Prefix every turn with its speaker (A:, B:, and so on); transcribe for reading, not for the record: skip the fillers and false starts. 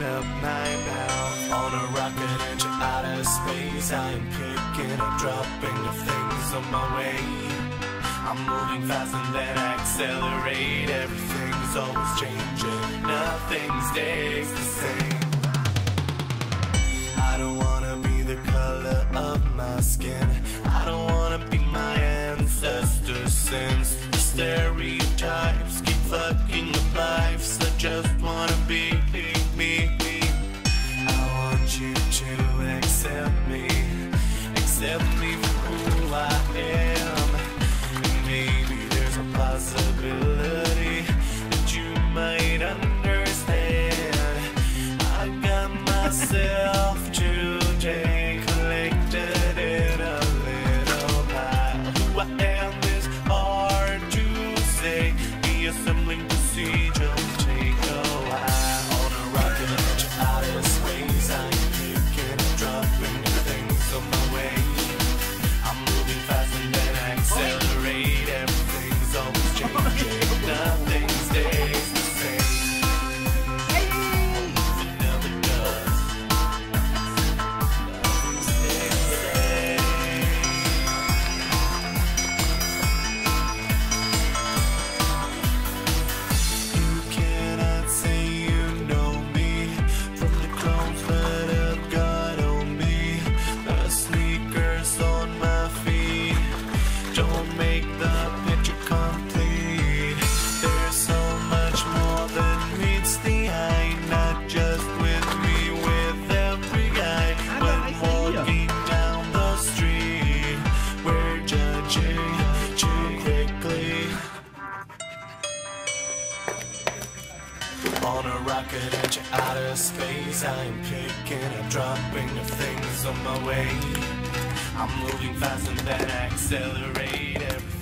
A: up 9 pounds on a rocket into outer space. I am picking up, dropping the things on my way. I'm moving fast and then accelerate. Everything's always changing, nothing stays the same. I don't wanna be the color of my skin. I don't wanna be my ancestors' sins. The stereotypes keep fucking up lives. I just wanna be me. I want you to accept me for who I am. And maybe there's a possibility that you might understand. I got myself today collected in a little pile. Who I am is hard to say. The assembling procedure will take a while. On a rocket into outer space, I'm picking and dropping the things on my way. I'm moving fast and then accelerate. Everything's always changing, nothing stays the same. It never does. Nothing stays the same. You cannot say you know me from the clothes that I've got on me. The sneakers on my feet don't make the picture complete. There's so much more than meets the eye, not just with me, with every guy. When walking down the street, we're judging too quickly. On a rocket into outer space, I'm picking up, dropping the things on my way. I'm moving fast and then accelerate.